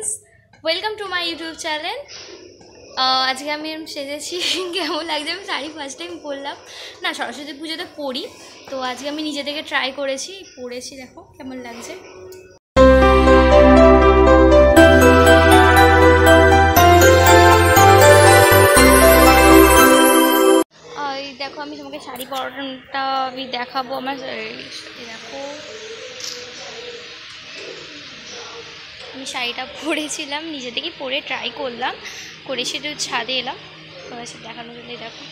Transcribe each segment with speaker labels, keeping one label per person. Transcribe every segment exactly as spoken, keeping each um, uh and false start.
Speaker 1: Friends, welcome to my YouTube channel. আজকে আমি সেজেছি, কেমন লাগছে? আমি শাড়ি ফার্স্ট টাইম পরলাম না, সরস্বতী পুজোতে পরি, তো আজকে আমি নিজে থেকে ট্রাই করেছি, পরেছি, দেখো কেমন লাগছে। দেখো আমি তোমাকে শাড়ি পরাটা আমি দেখাবো। আমার দেখো আমি শাড়িটা পরেছিলাম, নিজে থেকেই পরে ট্রাই করলাম, করে সেটা ছাদে এলাম তোমার সাথে দেখানোর জন্য। দেখো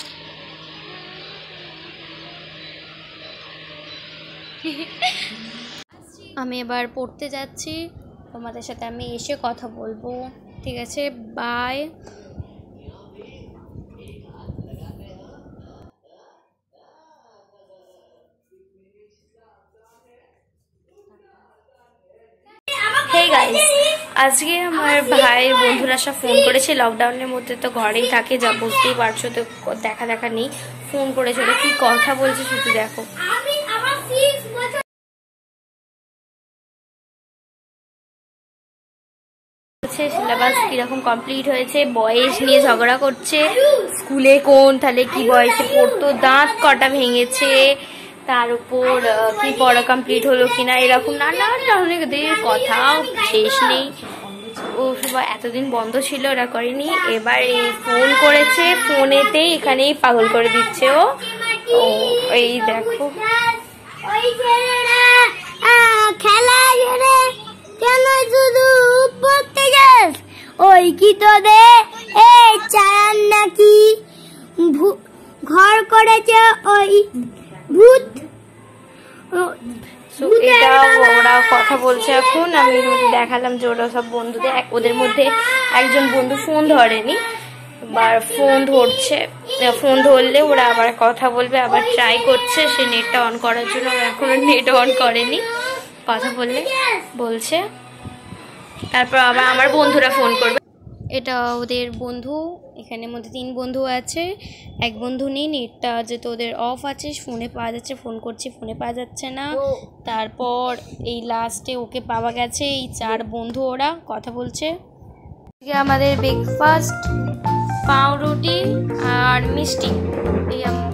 Speaker 1: আমি এবার পড়তে যাচ্ছি, তোমাদের সাথে আমি এসে কথা বলবো, ঠিক আছে? বাই। হেই গাইস, আজকে আমার ভাইয়ের বন্ধুরা সব ফোন করেছে। লকডাউনের মধ্যে তো ঘরেই থাকে, যা বুঝতেই পারছো, তো দেখা দেখা নেই। ফোন করেছিল, কি কথা বলছে শুধু দেখো। সিলেবাস কিরকম কমপ্লিট হয়েছে, বয়স নিয়ে ঝগড়া করছে, স্কুলে কোন তাহলে কি বয়সে পড়তো, দাঁত কটা ভেঙেছে, তার উপর কি পড়া কমপ্লিট হলো কিনা, এরকম নানা ধরনের কথা শেষ নেই। ও সবাই এতদিন বন্ধ ছিল, ওরা করেনি, এবার এই ফোন করেছে, ফোনেতেই এখানেই পাগল করে দিচ্ছে ও। এই দেখো
Speaker 2: খেলা কেন শুধু পড়তে যাস, ওই কি তোদের এই চালান নাকি ঘর করেছে ওই ভূত।
Speaker 1: এটা ওরা কথা বলছে এখন, আমি দেখালাম যে ওরা সব বন্ধুদের, ওদের মধ্যে একজন বন্ধু ফোন ধরেনি, আবার ফোন ধরছে, ফোন ধরলে ওরা আবার কথা বলবে, আবার ট্রাই করছে সে নেটটা অন করার জন্য, এখনো নেট অন করেনি, কথা বললে বলছে, তারপর আবার আমার বন্ধুরা ফোন করবে। এটা ওদের বন্ধু, এখানের মধ্যে তিন বন্ধু আছে, এক বন্ধু নেই, নেটটা যেহেতু ওদের অফ আছে, ফোনে পাওয়া যাচ্ছে, ফোন করছি ফোনে পাওয়া যাচ্ছে না, তারপর এই লাস্টে ওকে পাওয়া গেছে। এই চার বন্ধু ওরা কথা বলছে। আমাদের ব্রেকফাস্ট পাউরুটি আর মিষ্টি, এই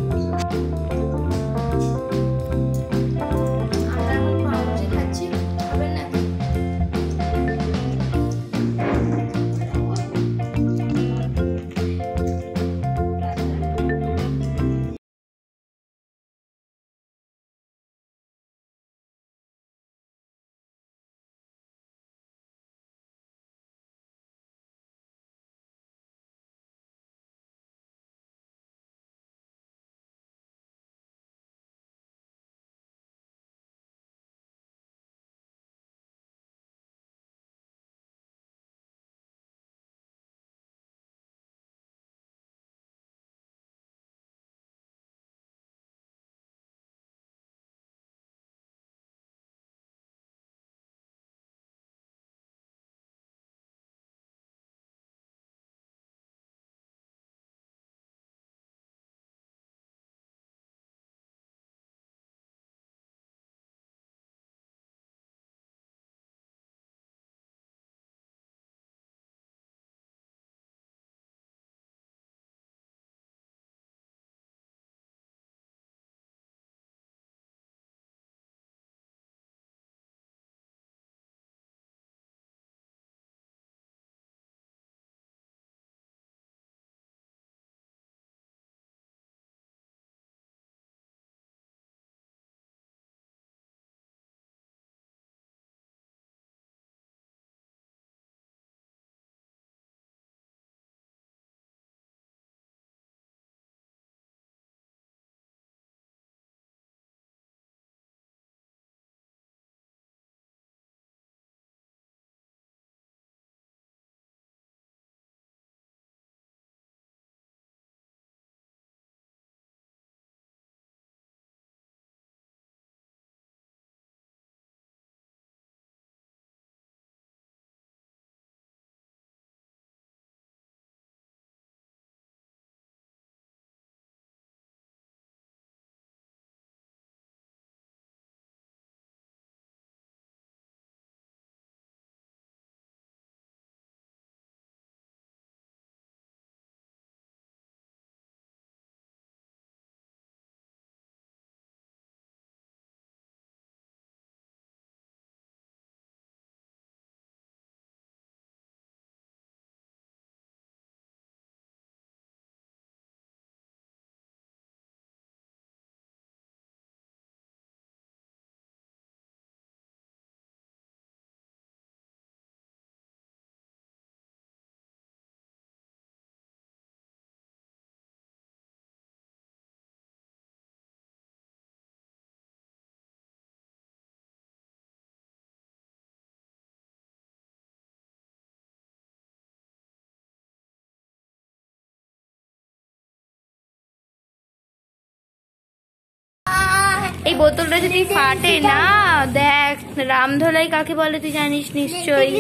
Speaker 1: এই বোতলটা যদি ফাটে না, দেখ রামধলাই কাকে বলে তুই জানিস নিশ্চয়ই।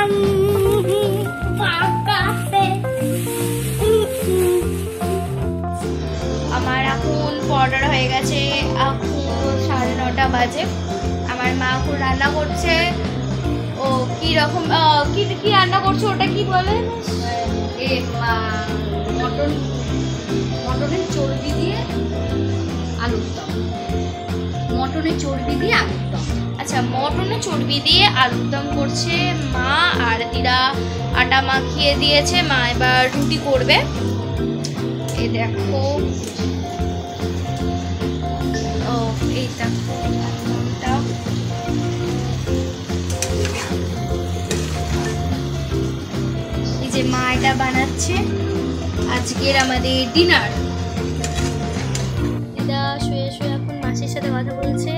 Speaker 1: আমার এখন অর্ডার হয়ে গেছে, এখন সাড়ে নটা বাজে। আমার মা এখন রান্না করছে। ও কি রকম কি কি রান্না করছে ওটা কি বলে? মটন, মটনের চর্বি দিয়ে আলুর দম। মটনের চর্বি দিয়ে আলুর দম। আচ্ছা, মটনের চর্বি দিয়ে আলুর দম করছে মা, আর দিদা আটা মাখিয়ে দিয়েছে। মা এবার রুটি করবে। এই দেখো, ও এই দেখো এই যে মা এটা বানাচ্ছে আজকের আমাদের ডিনার। দিদা শুয়ে শুয়ে এখন মাসির সাথে কথা বলছে।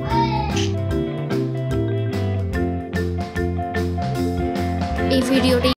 Speaker 1: এই ভিডিওটি